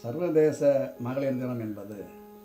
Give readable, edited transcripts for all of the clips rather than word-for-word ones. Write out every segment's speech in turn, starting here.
சர்வதேச மகளிர் தினம் என்பது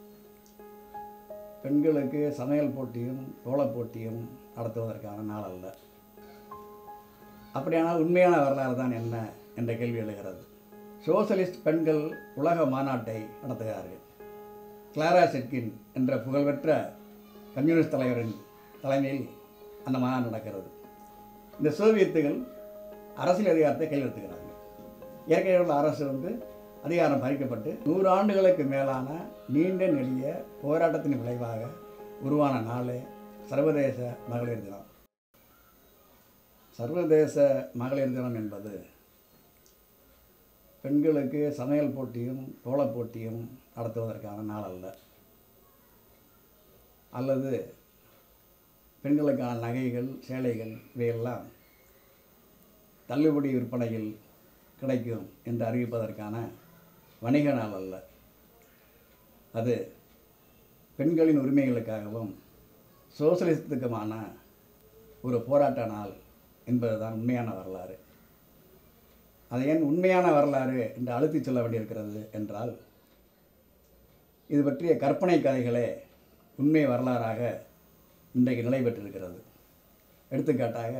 பெண்களுக்கு சமையல் போட்டியும் கோலப் போட்டியும் நடத்துவதற்கான நாள் அல்ல. அப்படியானால் உண்மையான வரலாறு தான் என்ன என்ற கேள்வி எழுகிறது. சோசலிஸ்ட் பெண்கள் உலக மாநாட்டை நடத்துகிறார்கள். கிளாரா செட்கின் என்ற புகழ்பெற்ற கம்யூனிஸ்ட் தலைவரின் தலைமையில் அந்த மாநாடு நடக்கிறது. இந்த சோவியத்துகள் அரசியல் அதிகாரத்தை கையெழுத்துகிறார்கள். ஏற்கனவே உள்ள அரசு அதிகாரம் பறிக்கப்பட்டு 100 ஆண்டுகளுக்கு மேலான நீண்ட நெடிய போராட்டத்தின் விளைவாக உருவான நாளே சர்வதேச மகளிர் தினம். சர்வதேச மகளிர் தினம் என்பது பெண்களுக்கு சமையல் போட்டியும் கோலப் போட்டியும் நடத்துவதற்கான நாள் அல்ல, அல்லது பெண்களுக்கான நகைகள் சேலைகள் இவையெல்லாம் தள்ளுபடி விற்பனையில் கிடைக்கும் என்று அறிவிப்பதற்கான வணிக நாள் அல்ல. அது பெண்களின் உரிமைகளுக்காகவும் சோசலிசத்துக்குமான ஒரு போராட்ட நாள் என்பதுதான் உண்மையான வரலாறு. அதை ஏன் உண்மையான வரலாறு என்று அழுத்தி சொல்ல வேண்டியிருக்கிறது என்றால், இது பற்றிய கற்பனை கதைகளே உண்மை வரலாறாக இன்றைக்கு நிலை பெற்றிருக்கிறது. எடுத்துக்காட்டாக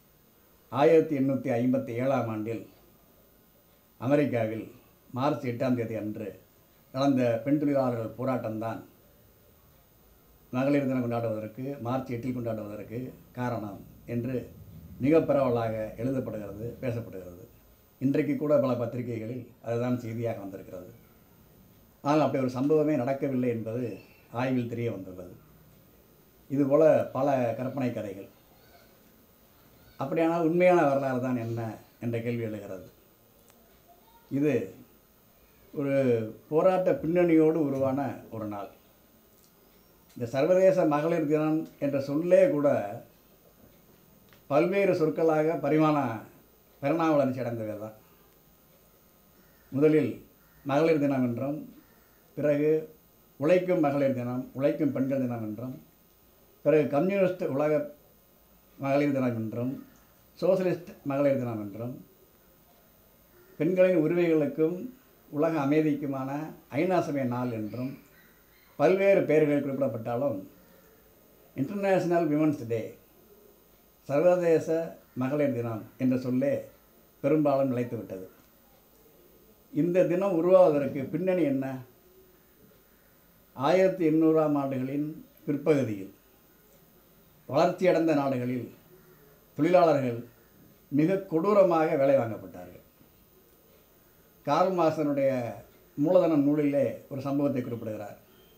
1857ஆம் ஆண்டில் அமெரிக்காவில் மார்ச் 8ஆம் தேதி அன்று நடந்த பெண் தொழிலாளர்கள் போராட்டம்தான் மகளிர் தினம் கொண்டாடுவதற்கு, மார்ச் 8 கொண்டாடுவதற்கு காரணம் என்று மிக பரவலாக எழுதப்படுகிறது, பேசப்படுகிறது. இன்றைக்கு கூட பல பத்திரிகைகளில் அதுதான் செய்தியாக வந்திருக்கிறது. ஆனால் அப்படி ஒரு சம்பவமே நடக்கவில்லை என்பது ஆய்வில் தெரிய வந்துள்ளது. இதுபோல பல கற்பனை கதைகள். அப்படியானால் உண்மையான வரலாறு தான் என்ன என்ற கேள்வி எழுகிறது. இது ஒரு போராட்ட பின்னணியோடு உருவான ஒரு நாள். இந்த சர்வதேச மகளிர் தினம் என்ற சொல்லே கூட பல்வேறு சொற்களாக பரிணாம வளர்ச்சி அடைந்தவை தான். முதலில் மகளிர் தினம் என்றும், பிறகு உழைக்கும் மகளிர் தினம், உழைக்கும் பெண்கள் தினம் என்றும், பிறகு கம்யூனிஸ்ட் உலக மகளிர் தினம் என்றும், சோசலிஸ்ட் மகளிர் தினம் என்றும், பெண்களின் உரிமைகளுக்கும் உலக அமைதிக்குமான ஐநா சபை நாள் என்றும் பல்வேறு பெயர்கள் குறிப்பிடப்பட்டாலும், இன்டர்நேஷ்னல் விமன்ஸ் டே, சர்வதேச மகளிர் தினம் என்ற சொல்லே பெரும்பாலும் நிலைத்துவிட்டது. இந்த தினம் உருவாவதற்கு பின்னணி என்ன? 1800ஆம் ஆண்டுகளின் பிற்பகுதியில் வளர்ச்சியடைந்த நாடுகளில் தொழிலாளர்கள் மிக கொடூரமாக வேலை வாங்கப்பட்டார்கள். கார்ல் மார்க்ஸனுடைய மூலதனம் நூலிலே ஒரு சம்பவத்தை குறிப்பிடுகிறார்.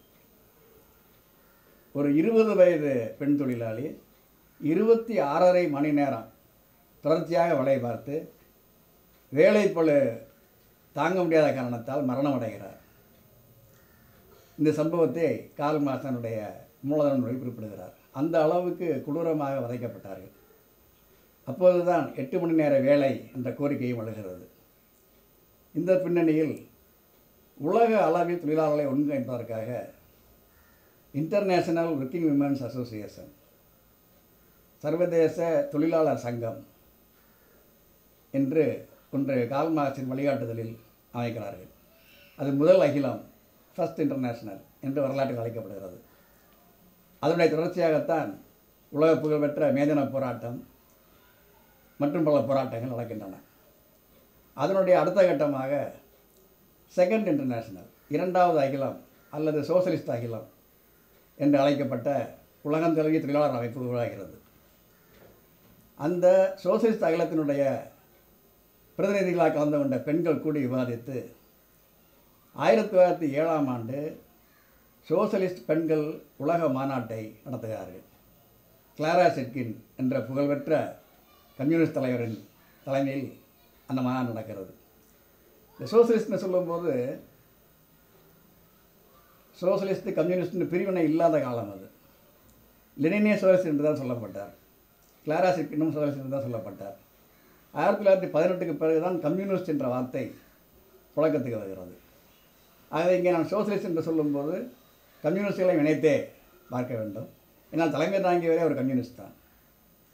ஒரு 20 வயது பெண் தொழிலாளி 26.5 மணி நேரம் தொடர்ச்சியாக வேலை பார்த்து வேலைப்பளு தாங்க முடியாத காரணத்தால் மரணம் அடைகிறார். இந்த சம்பவத்தை கார்ல் மார்க்ஸனுடைய மூலதன நூலில் குறிப்பிடுகிறார். அந்த அளவுக்கு கொடூரமாக வதைக்கப்பட்டார்கள். அப்போதுதான் 8 மணி நேர வேலை என்ற கோரிக்கையும் எழுகிறது. இந்த பின்னணியில் உலக அளவில் தொழிலாளர்களை ஒன்றிணைப்பதற்காக இன்டர்நேஷனல் ஒர்க்கிங் விமென்ஸ் அசோசியேஷன், சர்வதேச தொழிலாளர் சங்கம் என்று ஒன்று கார்ல் மார்க்ஸின் வழிகாட்டுதலில் அமைக்கிறார்கள். அது முதல் அகிலம், ஃபர்ஸ்ட் இன்டர்நேஷனல் என்று வரலாற்றில் அழைக்கப்படுகிறது. அதனுடைய தொடர்ச்சியாகத்தான் உலக புகழ்பெற்ற மேதின போராட்டம் மற்றும் பல போராட்டங்கள் நடக்கின்றன. அதனுடைய அடுத்த கட்டமாக செகண்ட் இன்டர்நேஷனல், 2வது அகிலம் அல்லது சோசலிஸ்ட் அகிலம் என்று அழைக்கப்பட்ட உலகம் தழுவிய தொழிலாளர் அமைப்பு உருவாகிறது. அந்த சோசலிஸ்ட் அகிலத்தினுடைய பிரதிநிதிகளாக கலந்து கொண்ட பெண்கள் கூடி விவாதித்து 1907ஆம் ஆண்டு சோசலிஸ்ட் பெண்கள் உலக மாநாட்டை நடத்துகிறார்கள். கிளாரா செட்கின் என்ற புகழ்பெற்ற கம்யூனிஸ்ட் தலைவரின் தலைமையில் அந்த மாநாடு நடக்கிறது. இந்த சோசலிஸ்ட்னு சொல்லும்போது சோசலிஸ்ட் கம்யூனிஸ்ட்னு பிரிவினை இல்லாத காலம் அது. லெனினே சோசலிஸ்ட் என்று தான் சொல்லப்பட்டார். கிளாரா செட்கினும் சோசலிஸ்ட் என்று தான் சொல்லப்பட்டார். 1918க்கு பிறகுதான் கம்யூனிஸ்ட் என்ற வார்த்தை புழக்கத்துக்கு வருகிறது. ஆகவே இங்கே நான் சோசலிஸ்ட் என்று சொல்லும்போது கம்யூனிஸ்டுகளை இணைத்தே பார்க்க வேண்டும். ஏன்னால் தலைமை தாங்கியவரே ஒரு கம்யூனிஸ்ட் தான்.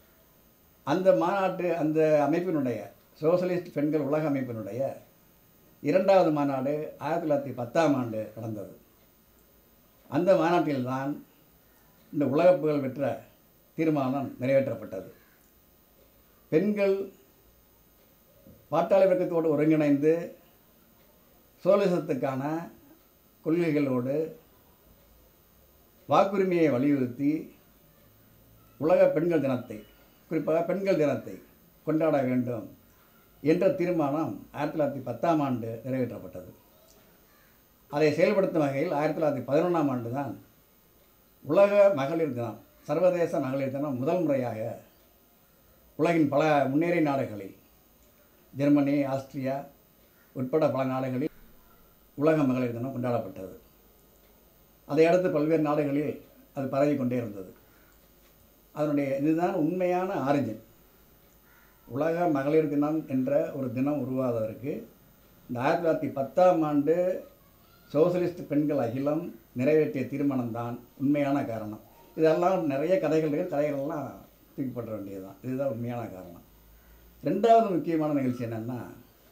அந்த மாநாட்டு அந்த அமைப்பினுடைய சோசலிஸ்ட் பெண்கள் உலக அமைப்பினுடைய இரண்டாவது மாநாடு 1910ஆம் ஆண்டு நடந்தது. அந்த மாநாட்டில்தான் இந்த உலகப் புகழ் பெற்ற தீர்மானம் நிறைவேற்றப்பட்டது. பெண்கள் பாட்டாளி வர்க்கத்தோடு ஒருங்கிணைந்து சோலிசத்துக்கான கொள்கைகளோடு வாக்குரிமையை வலியுறுத்தி உலக பெண்கள் தினத்தை, குறிப்பாக பெண்கள் தினத்தை கொண்டாட வேண்டும் என்ற தீர்மானம் 1910ஆம் ஆண்டு நிறைவேற்றப்பட்டது. அதை செயல்படுத்தும் வகையில் 1911ஆம் ஆண்டு தான் உலக மகளிர் தினம், சர்வதேச மகளிர் தினம் முதல் முறையாக உலகின் பல முன்னேறிய நாடுகளில், ஜெர்மனி, ஆஸ்திரியா உட்பட பல நாடுகளில் உலக மகளிர் தினம் கொண்டாடப்பட்டது. அதையடுத்து பல்வேறு நாடுகளில் அது பரவி கொண்டே இருந்தது. அதனுடைய இதுதான் உண்மையான ஆரிஜின். உலக மகளிர் தினம் என்ற ஒரு தினம் உருவாவதற்கு இந்த 1910ஆம் ஆண்டு சோசலிஸ்ட் பெண்கள் அகிலம் நிறைவேற்றிய தீர்மானம் தான் உண்மையான காரணம். இதெல்லாம் நிறைய கதைகள்லாம் தூக்கிப்பட வேண்டியது தான். இதுதான் உண்மையான காரணம். ரெண்டாவது முக்கியமான நிகழ்ச்சி என்னென்னா,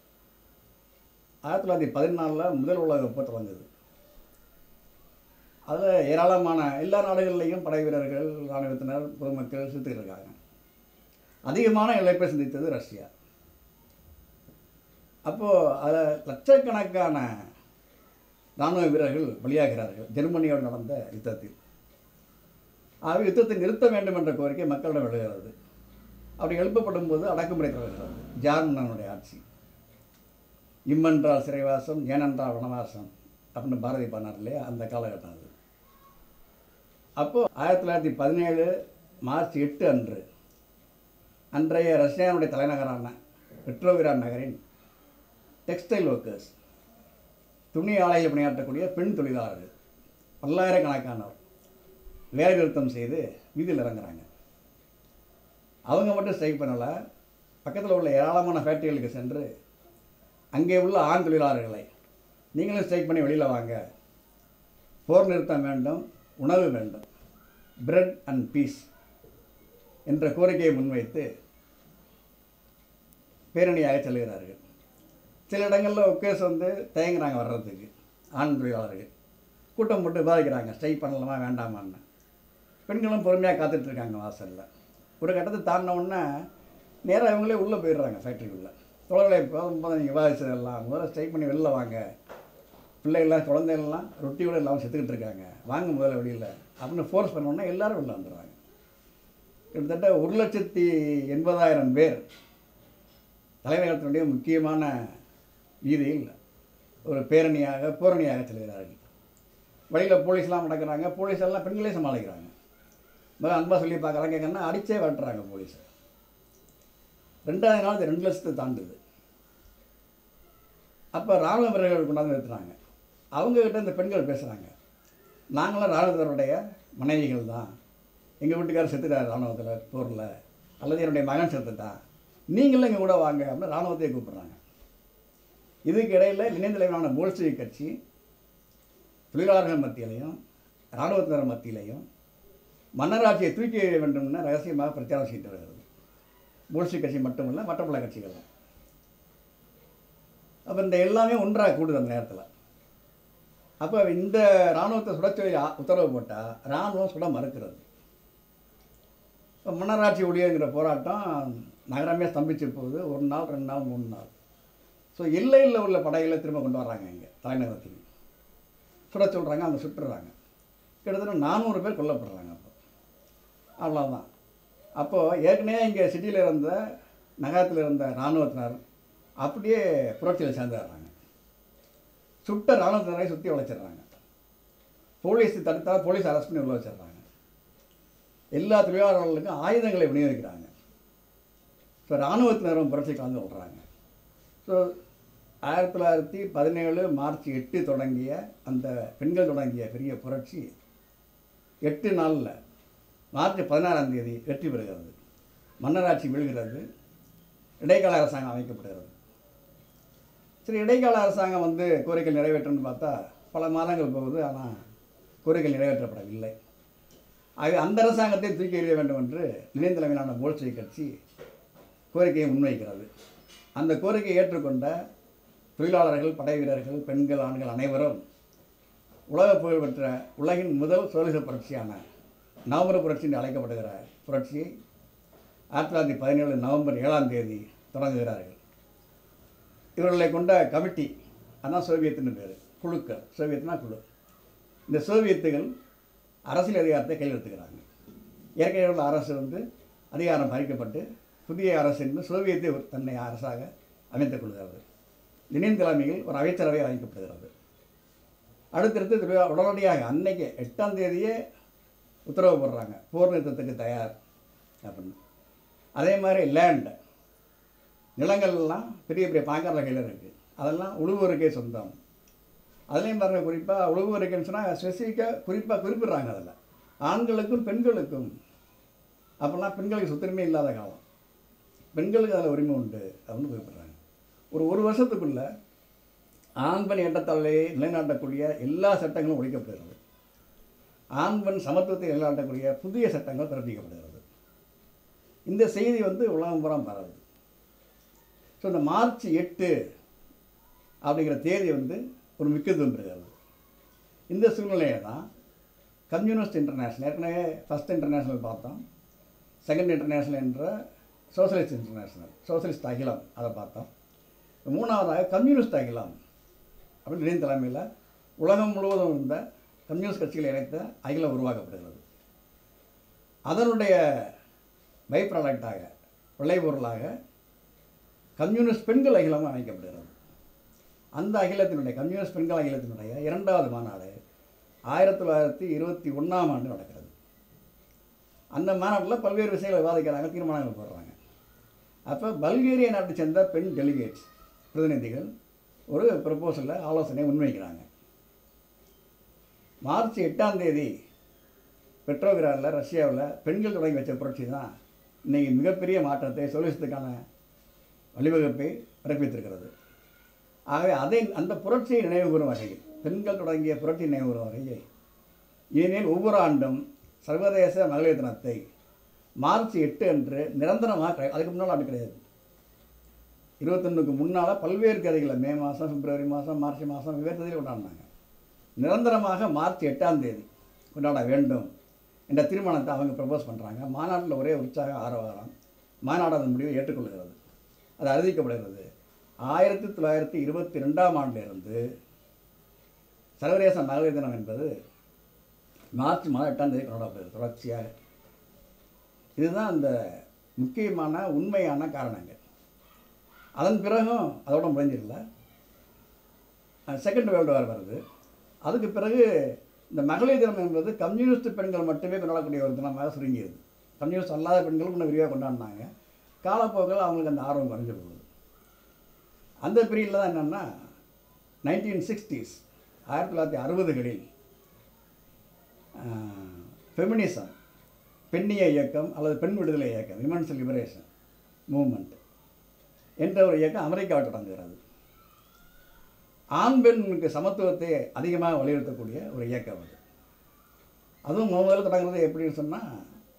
1914 முதல் உலகப் போர் தொடங்குது. அதில் ஏராளமான எல்லா நாடுகள்லேயும் படை வீரர்கள், இராணுவத்தினர், பொதுமக்கள் செத்துக்கிட்டு இருக்காங்க. அதிகமான இழப்பை சந்தித்தது ரஷ்யா. அப்போது அதில் லட்சக்கணக்கான இராணுவ வீரர்கள் பலியாகிறார்கள் ஜெர்மனியோடு நடந்த யுத்தத்தில். ஆக யுத்தத்தை நிறுத்த வேண்டும் என்ற கோரிக்கை மக்களிடம் எழுகிறது. அப்படி எழுப்பப்படும் போது அடக்குமுறை தொடர்கிறது. ஜார்மனுடைய ஆட்சி. இம்மென்றால் சிறைவாசம், ஏனென்றால் வனவாசம் அப்படின்னு பாரதி பாடினார் இல்லையா, அந்த காலகட்டம் அது. அப்போது 1917 மார்ச் 8 அன்று அன்றைய ரஷ்யாவுடைய தலைநகரான பெட்ரோகிராட் நகரின் டெக்ஸ்டைல் ஒர்க்கர்ஸ், துணி ஆலையில் பணியாற்றக்கூடிய பெண் தொழிலாளர்கள் பல்லாயிரக்கணக்கானவர் வேலை நிறுத்தம் செய்து வீதியில் இறங்குறாங்க. அவங்க மட்டும் ஸ்ட்ரைக் பண்ணலை, பக்கத்தில் உள்ள ஏராளமான ஃபேக்ட்ரிகளுக்கு சென்று அங்கே உள்ள ஆண் தொழிலாளர்களை, நீங்களும் ஸ்ட்ரைக் பண்ணி வெளியில் வாங்க, போர் நிறுத்தம் வேண்டும், உணவு வேண்டும், பிரெட் அண்ட் பீஸ் என்ற கோரிக்கையை முன்வைத்து பேரணியாக செல்கிறார்கள். சில இடங்களில் ஒர்க்கர்ஸ் தயங்குறாங்க வர்றதுக்கு. ஆண் தொழிலாளர்கள் கூட்டம் போட்டு விவாதிக்கிறாங்க, ஸ்ட்ரைக் பண்ணலாமா வேண்டாமான்னு. பெண்களும் பொறுமையாக காத்துட்ருக்காங்க வாசலில். ஒரு கட்டத்தை தாண்டினவுடனே நேராக இவங்களே உள்ளே போயிடுறாங்க ஃபேக்ட்ரிக்குள்ளே. தோழர்களை போதும் நீங்கள் விவாதிச்சதெல்லாம் முதல்ல ஸ்ட்ரைக் பண்ணி வெளில வாங்க, பிள்ளைகள்லாம் குழந்தைகள்லாம் ரொட்டியோடு இல்லாமல் செத்துக்கிட்டு இருக்காங்க, வாங்க முதல்ல வெளியில் அப்படின்னு ஃபோர்ஸ் பண்ணோன்னா எல்லோரும் வெளில வந்துடுறாங்க. கிட்டத்தட்ட 1,80,000 பேர் தலைநகரத்தினுடைய முக்கியமான வீதியில் ஒரு போரணியாக செல்கிறார்கள். வழியில் போலீஸ்லாம் நடக்கிறாங்க. போலீஸ் எல்லாம் பெண்களே சமாளிக்கிறாங்க. முதல்ல அன்பாக சொல்லி பார்க்குறாங்க, கேட்கணுன்னா அடித்தே வரட்டுறாங்க போலீஸை. 2வது நாள் 2 லட்சத்தை தாண்டுது. அப்போ இராணுவ வீரர்கள் கொண்டாந்து நிறுத்துறாங்க. அவங்கக்கிட்ட இந்த பெண்கள் பேசுகிறாங்க, நாங்களாம் இராணுவத்தினருடைய மனைவிகள் தான், எங்கள் வீட்டுக்காரர் செத்துட்டார் இராணுவத்தில் போரில், அல்லது என்னுடைய மகன் செத்துட்டான், நீங்களும் இங்கே கூட வாங்க அப்படின்னு இராணுவத்தையே கூப்பிட்றாங்க. இதுக்கு இடையில் இணைந்தலைவரான போல்ஷெவிக் கட்சி தொழிலாளர்கள் மத்தியிலையும் இராணுவத்தினர் மத்தியிலையும் மன்னராட்சியை தூக்கி எறிய வேண்டும்னு ரகசியமாக பிரச்சாரம் செய்து வருகிறது. போல்ஷெவிக் கட்சி மட்டுமில்லை, மற்ற பல கட்சிகள். அப்போ இந்த எல்லாமே ஒன்றாக கூடுது அந்த நேரத்தில். அப்போ இந்த இராணுவத்தை சுடச் சொல்லி உத்தரவு போட்டால் இராணுவம் சுட மறுக்கிறது. இப்போ மன்னராட்சி ஒழியங்கிற போராட்டம் நகரமே ஸ்தம்பிச்சு போகுது. 1 நாள், 2 நாள், 3 நாள். ஸோ எல்லையில் உள்ள படைகளை திரும்ப கொண்டு வர்றாங்க. இங்கே தலைநகரத்துக்கு சுட சொல்கிறாங்க, அவங்க சுட்டுறாங்க. கிட்டத்தட்ட 400 பேர் கொல்லப்படுறாங்க. அப்போ அவ்வளோதான். அப்போது ஏற்கனவே இங்கே சிட்டியில் இருந்த நகரத்தில் இருந்த இராணுவத்தினர் அப்படியே புரட்சியில் சேர்ந்துடுறாங்க. சுட்ட இராணுவத்தினரை சுற்றி வளைச்சிடுறாங்க. போலீஸ் தடுத்தால் போலீஸ் அரெஸ்ட் பண்ணி உள்ள வச்சிடுறாங்க. எல்லா தொழிலாளர்களுக்கும் ஆயுதங்களை விநியோகிக்கிறாங்க. ஸோ இராணுவத்தினரும் புரட்சி கலந்து கொள்கிறாங்க. ஸோ 1917 மார்ச் 8 தொடங்கிய அந்த பெண்கள் தொடங்கிய பெரிய புரட்சி 8 நாளில் மார்ச் 16ஆம் தேதி வெற்றி பெறுகிறது. மன்னராட்சி வீழ்கிறது. இடைக்கால அரசாங்கம் அமைக்கப்படுகிறது. சரி, இடைக்கால அரசாங்கம் கோரிக்கை நிறைவேற்றணும்னு பார்த்தா பல மாதங்கள் போகுது. ஆனால் கோரிக்கை நிறைவேற்றப்படவில்லை. ஆகவே அந்த அரசாங்கத்தை தூக்கி எறிய வேண்டும் என்று லெனின் தலைமையிலான போல்ஷெவிக் கட்சி கோரிக்கையை முன்வைக்கிறது. அந்த கோரிக்கையை ஏற்றுக்கொண்ட தொழிலாளர்கள், படை வீரர்கள், பெண்கள், ஆண்கள் அனைவரும் உலக புகழ்பெற்ற உலகின் முதல் சோசியலிச புரட்சியான நவம்பர் புரட்சி என்று அழைக்கப்படுகிற புரட்சியை 1917 நவம்பர் 7ஆம் தேதி தொடங்குகிறார்கள். இவர்களை கொண்ட கமிட்டி, அதான் சோவியத்துன்னு பேர், குழுக்கள், சோவியத்னா குழு. இந்த சோவியத்துகள் அரசியல் அதிகாரத்தை கையில் எடுத்துக்கிறாங்க. ஏற்கனவே உள்ள அரசு அதிகாரம் பறிக்கப்பட்டு புதிய அரசு என்று சோவியத்தை தன்னை அரசாக அமைத்துக் கொள்கிறது. லெனின் தலைமையில் ஒரு அமைச்சரவை அமைக்கப்படுகிறது. அடுத்தடுத்து உடனடியாக அன்னைக்கு 8ஆம் தேதியே உத்தரவு போடுறாங்க, போர் நிறுத்தத்துக்கு தயார் அப்படின்னு. அதே மாதிரி லேண்ட், நிலங்கள்லாம் பெரிய பெரிய பாங்கர கையில் இருக்குது, அதெல்லாம் உழுவோருக்கே சொந்தம். அதுலேயும் பாருங்கள், குறிப்பாக உழுவோருக்குன்னு சொன்னால் ஸ்பெசிஃபிக்காக குறிப்பிடுறாங்க. அதில் ஆண்களுக்கும் பெண்களுக்கும், அப்போல்லாம் பெண்களுக்கு சொத்துரிமை இல்லாத காலம், பெண்களுக்கு அதில் உரிமை உண்டு அப்படின்னு குறிப்பிட்றாங்க. ஒரு வருஷத்துக்குள்ளே ஆண் பெண் ஏற்றத்தாழ்வை நிலைநாட்டக்கூடிய எல்லா சட்டங்களும் ஒழிக்கப்படுகிறது. ஆண் பெண் சமத்துவத்தை நிலைநாட்டக்கூடிய புதிய சட்டங்கள் பிறப்பிக்கப்படுகிறது. இந்த செய்தி உலகம் பூரா பரவுது. ஸோ இந்த மார்ச் 8 அப்படிங்கிற தேதி ஒரு முக்கியத்துவம் பெறுகிறது. இந்த சூழ்நிலையை தான் கம்யூனிஸ்ட் இன்டர்நேஷ்னல், ஏற்கனவே ஃபஸ்ட் இன்டர்நேஷ்னல் பார்த்தோம், செகண்ட் இன்டர்நேஷ்னல் என்ற சோசியலிஸ்ட் இன்டர்நேஷ்னல், சோசியலிஸ்ட் அகிலம், அதை பார்த்தோம். மூணாவதாக கம்யூனிஸ்ட் அகிலம் அப்படின்னு லெனின் தலைமையில் உலகம் முழுவதும் இருந்த கம்யூனிஸ்ட் கட்சிகளை இணைத்த அகிலம் உருவாக்கப்படுகிறது. அதனுடைய பை ப்ராடக்டாக, விளைபொருளாக கம்யூனிஸ்ட் பெண்கள் அகிலம் அமைக்கப்படுகிறது. அந்த அகிலத்தினுடைய, கம்யூனிஸ்ட் பெண்கள் அகிலத்தினுடைய 2வது மாநாடு 1921ஆம் ஆண்டு நடக்கிறது. அந்த மாநாட்டில் பல்வேறு விஷயங்களை விவாதிக்கிறாங்க, தீர்மானங்கள் போடுறாங்க. அப்போ பல்கேரிய நாட்டை சேர்ந்த பெண் டெலிகேட்ஸ், பிரதிநிதிகள் ஒரு ப்ரப்போசலில் ஆலோசனை முன்வைக்கிறாங்க. மார்ச் 8ஆம் தேதி பெட்ரோகிராடில், ரஷ்யாவில் பெண்கள் தொடங்கி வச்ச புரட்சி தான் இன்றைக்கி மிகப்பெரிய மாற்றத்தை, சோசியலிசத்துக்கான வழிவகுப்பை பிறப்பித்திருக்கிறது. ஆகவே அந்த புரட்சியை நினைவுகூறும் வகையில், பெண்கள் தொடங்கிய புரட்சி நினைவுகூறும் வகையில், ஏனெனில் ஒவ்வொரு ஆண்டும் சர்வதேச மகளிர் தினத்தை மார்ச் 8 அன்று நிரந்தரமாக, அதுக்கு முன்னால் அப்படி கிடையாது, 21க்கு முன்னால் பல்வேறு தேதிகளை, மே மாதம், பிப்ரவரி மாதம், மார்ச் மாதம், வெவ்வேறு தேதியில் கொண்டாடினாங்க. நிரந்தரமாக மார்ச் 8ஆம் தேதி கொண்டாட வேண்டும் என்ற தீர்மானத்தை அவங்க ப்ரப்போஸ் பண்ணுறாங்க. மாநாட்டில் ஒரே உற்சாக ஆரவாரம். மாநாடு அதன் முடிவை ஏற்றுக்கொள்கிறது, அது அறிவிக்கப்படுகிறது. 1922ஆம் ஆண்டிலிருந்து சர்வதேச மகளிர் தினம் என்பது மார்ச் மாதம் 8ஆம் தேதி கொண்டாடப்படுகிறது தொடர்ச்சியாக. இதுதான் அந்த முக்கியமான உண்மையான காரணங்கள். அதன் பிறகும் அதோட முடிஞ்சிடல, செகண்ட் வேர்ல்டு வார் வருது. அதுக்கு பிறகு இந்த மகளிர் தினம் என்பது கம்யூனிஸ்ட் பெண்கள் மட்டுமே கொண்டாடக்கூடிய ஒரு தினமாக சுருங்கியது. கம்யூனிஸ்ட் அல்லாத பெண்களும் இன்னும் விரிவாக கொண்டாடினாங்க. காலப்போக்கில் அவங்களுக்கு அந்த ஆர்வம் குறைஞ்சு போகுது. அந்த பீரியடில் தான் என்னென்னா 1960s, 1960களில் ஃபெமினிசம், பெண்ணிய இயக்கம் அல்லது பெண் விடுதலை இயக்கம், விமன்ஸ் லிபரேஷன் மூவ்மெண்ட் என்ற ஒரு இயக்கம் அமெரிக்காவில் தொடங்குகிறது. ஆண் பெண்ணுக்கு சமத்துவத்தை அதிகமாக வலியுறுத்தக்கூடிய ஒரு இயக்கம் அது. அதுவும் முதல்ல தொடங்குறது எப்படின்னு சொன்னால்,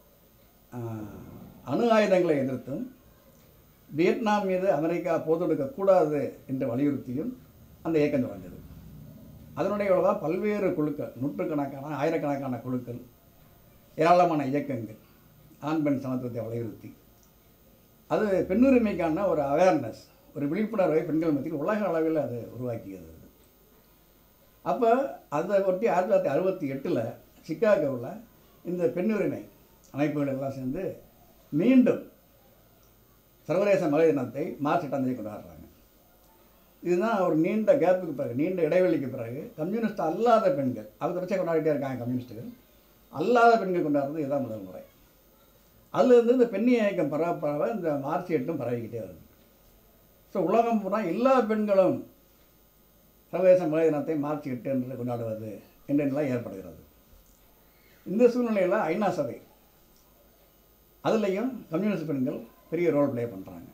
அணு ஆயுதங்களை எதிர்த்தும் வியட்நாம் மீது அமெரிக்கா போர் தொடுக்கக்கூடாது என்று வலியுறுத்தியும் அந்த இயக்கம் தொடங்கியது. அதனுடைய விளைவாக பல்வேறு குழுக்கள், நூற்றுக்கணக்கான, ஆயிரக்கணக்கான குழுக்கள், ஏராளமான இயக்கங்கள் ஆண் பெண் சமத்துவத்தை வலியுறுத்தி, அது பெண்ணுரிமைக்கான ஒரு அவேர்னஸ், ஒரு விழிப்புணர்வை பெண்கள் மத்தியில் உலக அளவில் அது உருவாக்கியது. அப்போ அதை ஒட்டி 1968 சிக்காகோவில் இந்த பெண்ணுரிமை அமைப்புகள் எல்லாம் சேர்ந்து மீண்டும் சர்வதேச மகளிர் தினத்தை மார்ச் 8ஆம் தேதி கொண்டாடுறாங்க. இதுதான் ஒரு நீண்ட கேப்புக்கு பிறகு, நீண்ட இடைவெளிக்கு பிறகு கம்யூனிஸ்ட் அல்லாத பெண்கள், அவங்க தொடர்ச்சியாக கொண்டாடிட்டே இருக்காங்க. கம்யூனிஸ்ட்டுகள் அல்லாத பெண்கள் கொண்டாடுறது இதுதான் முதல் முறை. அதுலேருந்து இந்த பெண்ணிய இயக்கம் பரவ இந்த மார்ச் 8 பரவிக்கிட்டே வருது. ஸோ உலகம் பூரா எல்லா பெண்களும் சர்வதேச மகளிர் தினத்தை மார்ச் 8 என்று கொண்டாடுவது என்ற நிலை ஏற்படுகிறது. இந்த சூழ்நிலையில் ஐநா சபை, அதுலேயும் கம்யூனிஸ்ட் பெண்கள் பெரிய ரோல் ப்ளே பண்ணுறாங்க.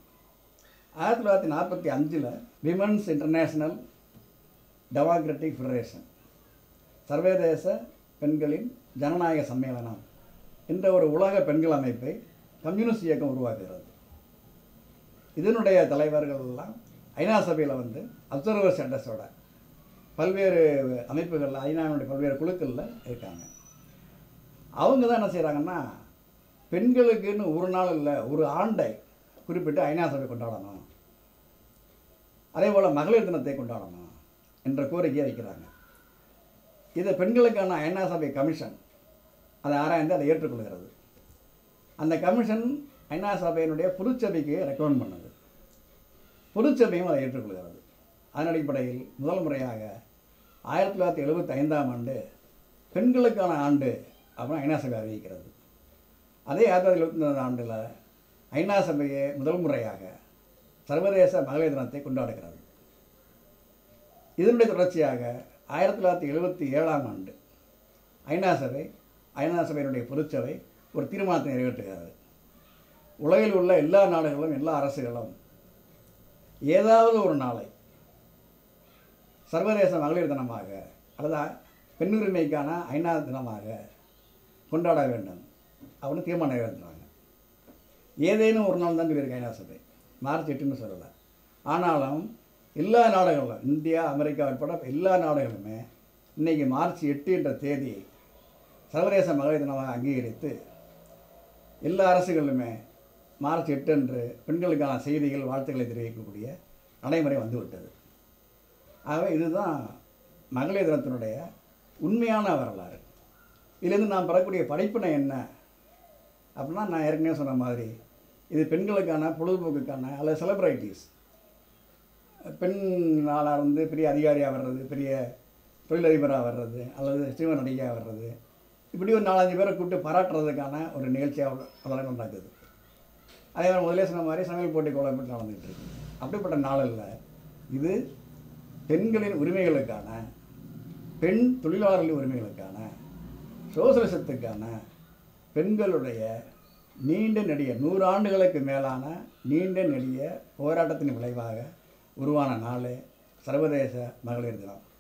1945 விமன்ஸ் இன்டர்நேஷ்னல் டெமோக்ராட்டிக் ஃபெடரேஷன், சர்வதேச பெண்களின் ஜனநாயக சம்மேளனம் என்ற ஒரு உலக பெண்கள் அமைப்பை கம்யூனிஸ்ட் இயக்கம் உருவாக்குகிறது. இதனுடைய தலைவர்கள் எல்லாம் ஐநா சபையில் வந்து அப்சர்வர் ஸ்டேட்டஸோட பல்வேறு அமைப்புகளில் ஐநாவுடைய பல்வேறு குழுக்களில் இருக்காங்க. அவங்க தான் என்ன செய்கிறாங்கன்னா, பெண்களுக்குன்னு ஒரு நாள் இல்லை, ஒரு ஆண்டை குறிப்பிட்டு ஐநா சபை கொண்டாடணும், அதே போல் மகளிர் தினத்தை கொண்டாடணும் என்ற கோரிக்கையை வைக்கிறாங்க. இதை பெண்களுக்கான ஐநா சபை கமிஷன் அதை ஆராய்ந்து அதை ஏற்றுக்கொள்கிறது. அந்த கமிஷன் ஐநா சபையினுடைய பொதுச்சபைக்கு ரெக்கமெண்ட் பண்ணுது. பொதுச்சபையும் அதை ஏற்றுக்கொள்கிறது. அதன் அடிப்படையில் முதல் முறையாக 1975ஆம் ஆண்டு பெண்களுக்கான ஆண்டு அப்படின்னு ஐநா சபை அறிவிக்கிறது. அதே 1974 ஆண்டில் ஐநா சபையே முதல் முறையாக சர்வதேச மகளிர் தினத்தை கொண்டாடுகிறது. இதனுடைய தொடர்ச்சியாக 1977ஆம் ஆண்டு ஐநா சபையினுடைய பொதுச்சபை ஒரு தீர்மானத்தை நிறைவேற்றுகிறது. உலகில் உள்ள எல்லா நாடுகளும் எல்லா அரசுகளும் ஏதாவது ஒரு நாளை சர்வதேச மகளிர் தினமாக அல்லது பெண்ணுரிமைக்கான ஐநா தினமாக கொண்டாட வேண்டும் அப்படின்னு தீர்மானம் நிறைவேற்றுறாங்க. ஏதேனும் ஒரு நாள் தான் சொல்லியிருக்கு ஐநா சபை, மார்ச் 8ன்னு சொல்லலை. ஆனாலும் எல்லா நாடுகளும், இந்தியா அமெரிக்கா உட்பட எல்லா நாடுகளுமே இன்றைக்கி மார்ச் 8 என்ற தேதியை சர்வதேச மகளிர் தினமாக அங்கீகரித்து எல்லா அரசுகளுமே மார்ச் 8 அன்று பெண்களுக்கான செய்திகள் வாழ்த்துக்களை தெரிவிக்கக்கூடிய நடைமுறை வந்துவிட்டது. ஆகவே இதுதான் மகளிர் தினத்தினுடைய உண்மையான வரலாறு. இதிலிருந்து நாம் பெறக்கூடிய படிப்பினை என்ன அப்படின்னா, நான் ஏற்கனவே சொன்ன மாதிரி இது பெண்களுக்கான பொழுதுபோக்குக்கான அல்லது செலிப்ரிட்டிஸ், பெண் நாளாக இருந்து பெரிய அதிகாரியாக வர்றது, பெரிய தொழிலதிபராக வர்றது அல்லது சினிமா நடிகையாக வர்றது, இப்படி ஒரு 4-5 பேரை கூப்பிட்டு பாராட்டுறதுக்கான ஒரு நிகழ்ச்சியாக அதெல்லாம் நடக்குது. அதே மாதிரி முதலே சொன்ன மாதிரி சமையல் போட்டி கோலப்பட்டு நடந்துகிட்டு இருக்கு. அப்படிப்பட்ட நாளில் இது பெண்களின் உரிமைகளுக்கான, பெண் தொழிலாளர்களின் உரிமைகளுக்கான, சோசலிசத்துக்கான பெண்களுடைய நீண்ட நெடிய 100 ஆண்டுகளுக்கு மேலான நீண்ட நெடிய போராட்டத்தின் விளைவாக உருவான நாள் சர்வதேச மகளிர் தினம்.